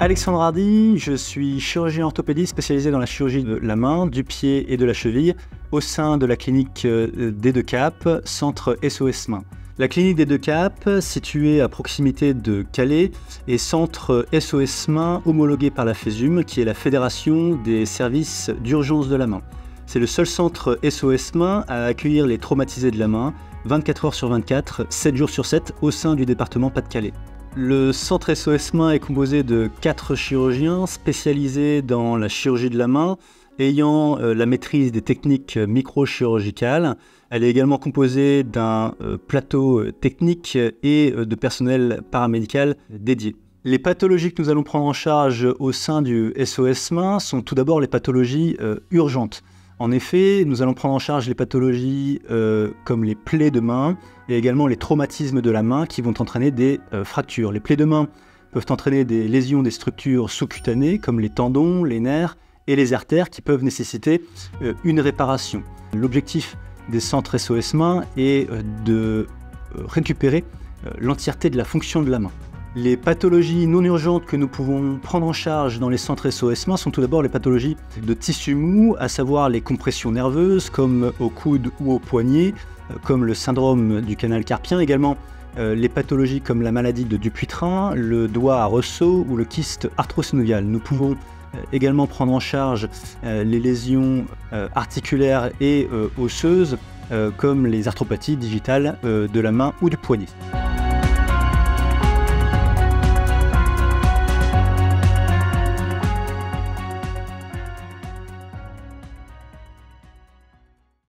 Alexandre Hardy, je suis chirurgien orthopédiste spécialisé dans la chirurgie de la main, du pied et de la cheville au sein de la clinique des Deux Caps, centre SOS Main. La clinique des Deux Caps, située à proximité de Calais, est centre SOS Main homologué par la FESUM, qui est la Fédération des services d'urgence de la main. C'est le seul centre SOS Main à accueillir les traumatisés de la main, 24 heures sur 24, 7 jours sur 7, au sein du département Pas-de-Calais. Le centre SOS Main est composé de 4 chirurgiens spécialisés dans la chirurgie de la main, ayant la maîtrise des techniques microchirurgicales. Elle est également composée d'un plateau technique et de personnel paramédical dédié. Les pathologies que nous allons prendre en charge au sein du SOS Main sont tout d'abord les pathologies urgentes. En effet, nous allons prendre en charge les pathologies comme les plaies de main et également les traumatismes de la main qui vont entraîner des fractures. Les plaies de main peuvent entraîner des lésions des structures sous-cutanées comme les tendons, les nerfs et les artères qui peuvent nécessiter une réparation. L'objectif des centres SOS Main est de récupérer l'entièreté de la fonction de la main. Les pathologies non urgentes que nous pouvons prendre en charge dans les centres SOS Main sont tout d'abord les pathologies de tissu mou, à savoir les compressions nerveuses comme au coude ou au poignet, comme le syndrome du canal carpien, également les pathologies comme la maladie de Dupuytren, le doigt à ressaut ou le kyste arthrosynovial. Nous pouvons également prendre en charge les lésions articulaires et osseuses comme les arthropathies digitales de la main ou du poignet.